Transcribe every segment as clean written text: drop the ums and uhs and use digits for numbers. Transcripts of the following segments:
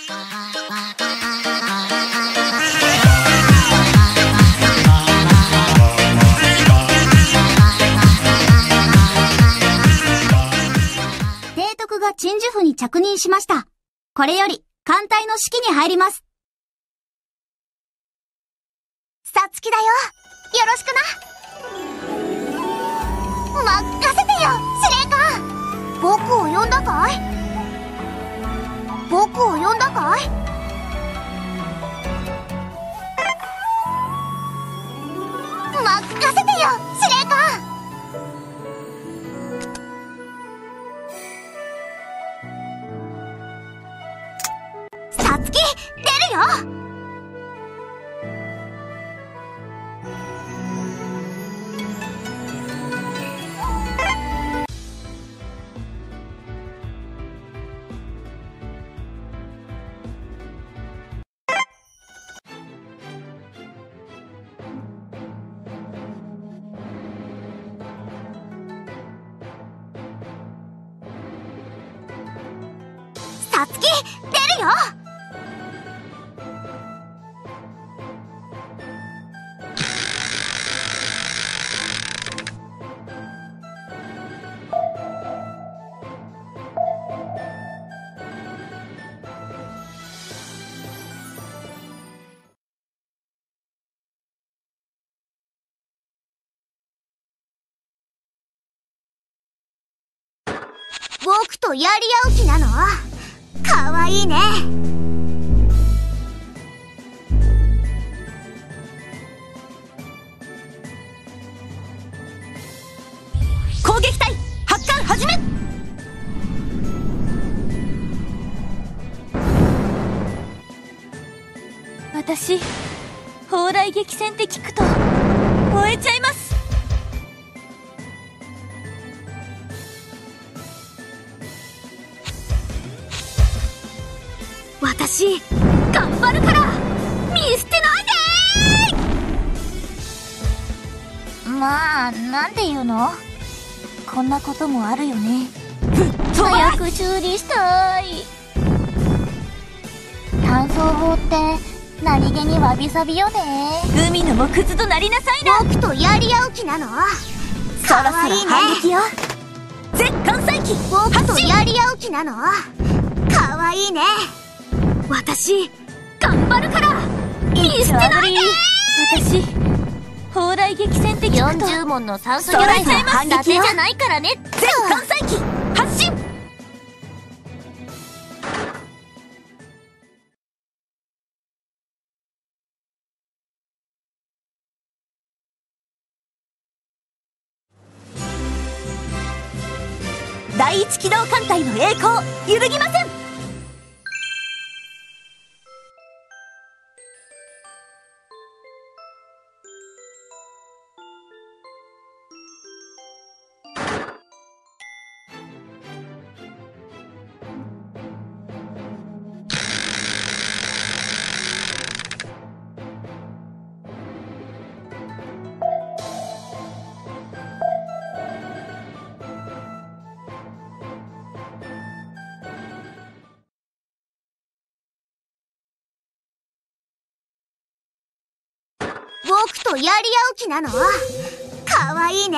提督が鎮守府に着任しました。これより、艦隊の指揮に入ります。 さつきだよ。よろしくな。任せてよ、司令官。僕を呼んだかい？僕を呼んだかい？任せてよ、司令官。さつき、出るよ。さつき、出るよ。僕とやり合う気なの？かわいいね。 攻撃隊発艦始め。私、砲雷撃戦って聞くと燃えちゃいます。私、頑張るから見捨てないでー。 まあ、なんて言うの？こんなこともあるよね。 早く修理したい。 単装砲って何気にわびさびよね。 海の木図となりなさいな。 僕とやり合う気なの？ そろそろ反撃よ。全艦載機僕とやり合う気なの？かわいいね。 私、頑張るから見捨てないでー。私、砲雷撃戦って聞くと 40門の酸素魚雷ちゃいます。 反撃よ。 伊達じゃないからね。 全艦載機発進。第一機動艦隊の栄光揺るぎません。 僕とやり合う気なの？かわいいね。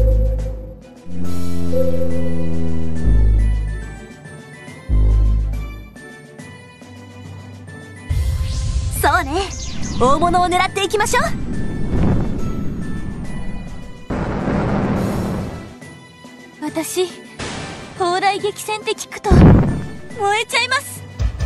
そうね、大物を狙っていきましょう。私、砲雷撃戦って聞くと燃えちゃいます。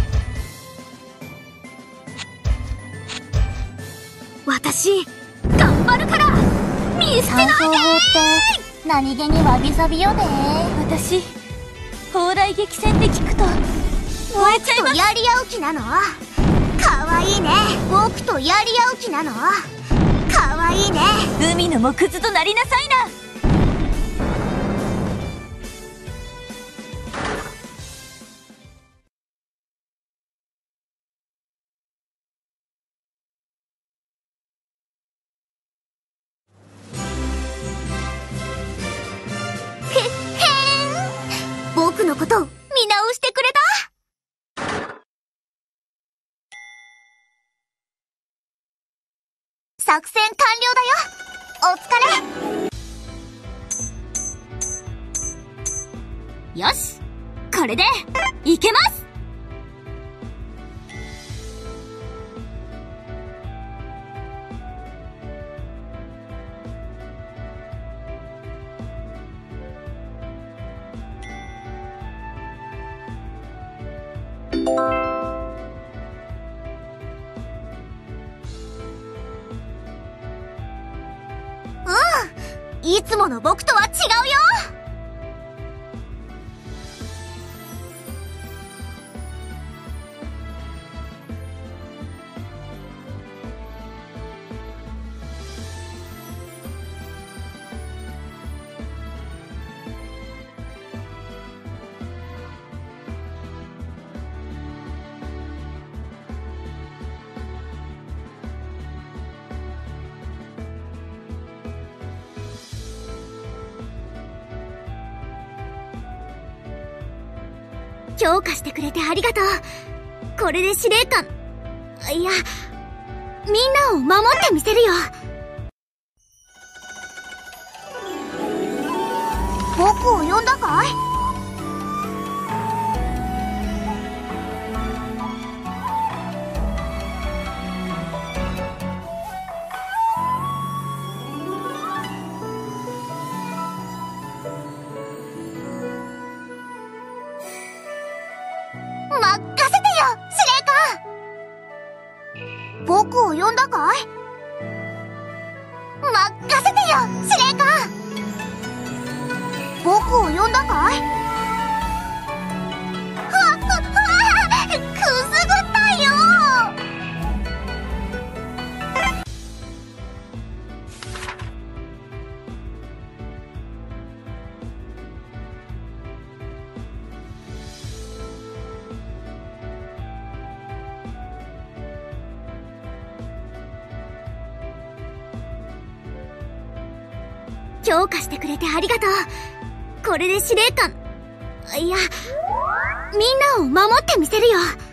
私、頑張るから見捨てないでー。 単装砲って何気にわびさびよね。 私、砲雷撃戦って聞くと燃えちゃいます。 僕とやり合う気なの？かわいいね。僕とやり合う気なの？かわいいね。 海の木図となりなさいな。 僕のこと見直してくれた？ 作戦完了だよ。お疲れ。 よし、これでいけます。 いつもの僕とは違うよ。 強化してくれてありがとう。これで司令官、いや、みんなを守ってみせるよ。 僕を呼んだかい？任せてよ、司令官。僕を呼んだかい？任せてよ、司令官。僕を呼んだかい？くすぐったよ。 強化してくれてありがとう。これで司令官、いや、みんなを守ってみせるよ。